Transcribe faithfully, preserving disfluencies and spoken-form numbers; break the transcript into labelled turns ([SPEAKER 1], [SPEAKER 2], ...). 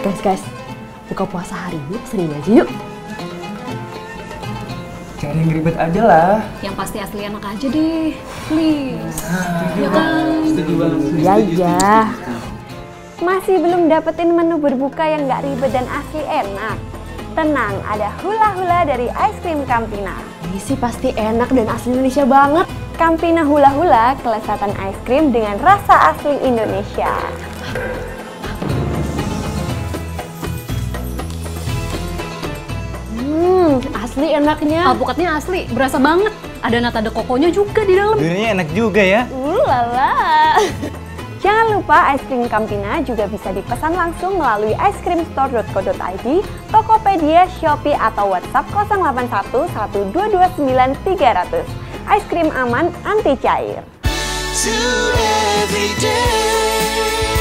[SPEAKER 1] Guys, guys, buka puasa hari ini pesenin aja yuk.
[SPEAKER 2] Cari yang ribet aja lah.
[SPEAKER 3] Yang pasti asli enak aja deh, please. Ya kan?
[SPEAKER 1] Iya, iya.
[SPEAKER 4] Masih belum dapetin menu berbuka yang nggak ribet dan asli enak? Tenang, ada hula-hula dari Ice Cream Campina.
[SPEAKER 1] Ini sih pasti enak dan asli Indonesia banget.
[SPEAKER 4] Campina Hula-Hula, kelezatan es krim dengan rasa asli Indonesia.
[SPEAKER 1] Hmm, asli enaknya.
[SPEAKER 3] Alpukatnya asli, berasa banget. Ada nata de coconya juga di dalam.
[SPEAKER 2] Duriannya enak juga ya.
[SPEAKER 4] Ulala. Jangan lupa es krim Campina juga bisa dipesan langsung melalui ice cream store dot co dot i d, Tokopedia, Shopee, atau WhatsApp nol delapan satu satu dua dua sembilan tiga nol nol. Es krim aman, anti cair.
[SPEAKER 5] To every day.